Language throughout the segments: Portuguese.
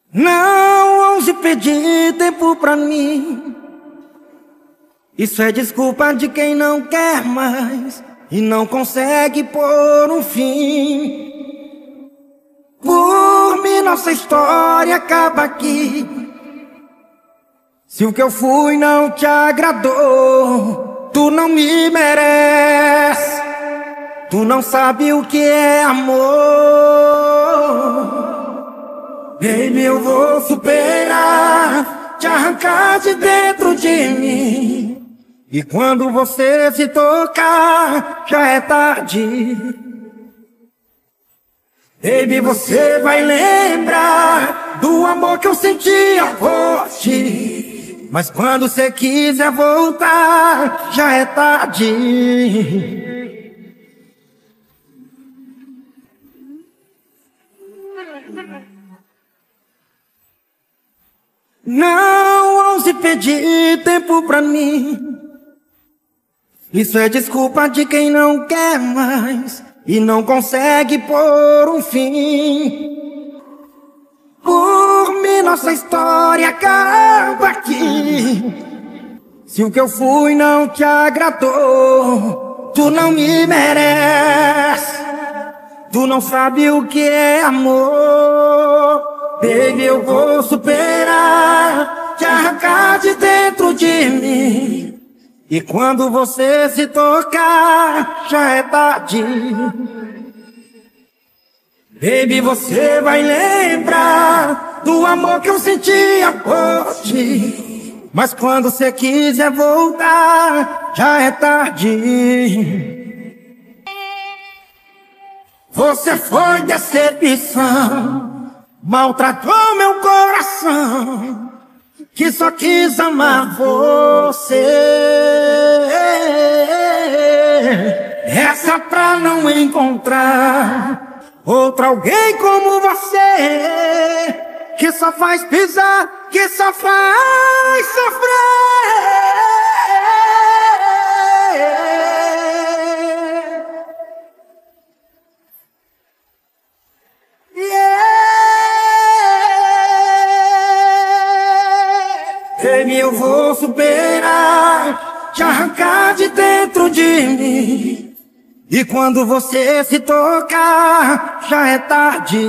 Não ouse pedir tempo pra mim. Isso é desculpa de quem não quer mais e não consegue pôr um fim. Por mim nossa história acaba aqui. Se o que eu fui não te agradou, tu não me merece. Tu não sabe o que é amor. Baby, eu vou superar, te arrancar de dentro de mim. E quando você se tocar, já é tarde. Baby, você vai lembrar do amor que eu sentia forte. Mas quando você quiser voltar, já é tarde. Não ouse pedir tempo pra mim. Isso é desculpa de quem não quer mais e não consegue pôr um fim. Por mim nossa história acaba aqui. Se o que eu fui não te agradou, tu não me merece. Tu não sabe o que é amor. Baby, eu vou superar, te arrancar de dentro de mim. E quando você se tocar, já é tarde. Baby, você vai lembrar do amor que eu sentia por ti. Mas quando você quiser voltar, já é tarde. Você foi decepção, maltratou meu coração, que só quis amar você. Essa pra não encontrar outra alguém como você, que só faz pisar, que só faz sofrer. Baby, eu vou superar, te arrancar de dentro de mim. E quando você se tocar, já é tarde.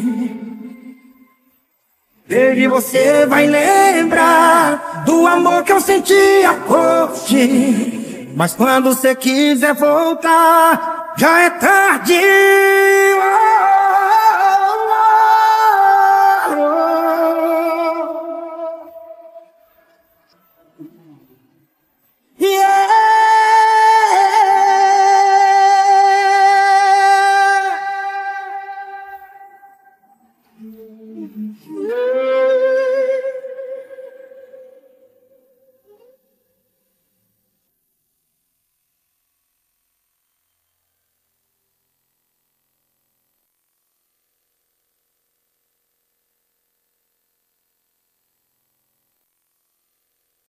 Baby, você vai lembrar do amor que eu sentia por ti. Mas quando você quiser voltar, já é tarde.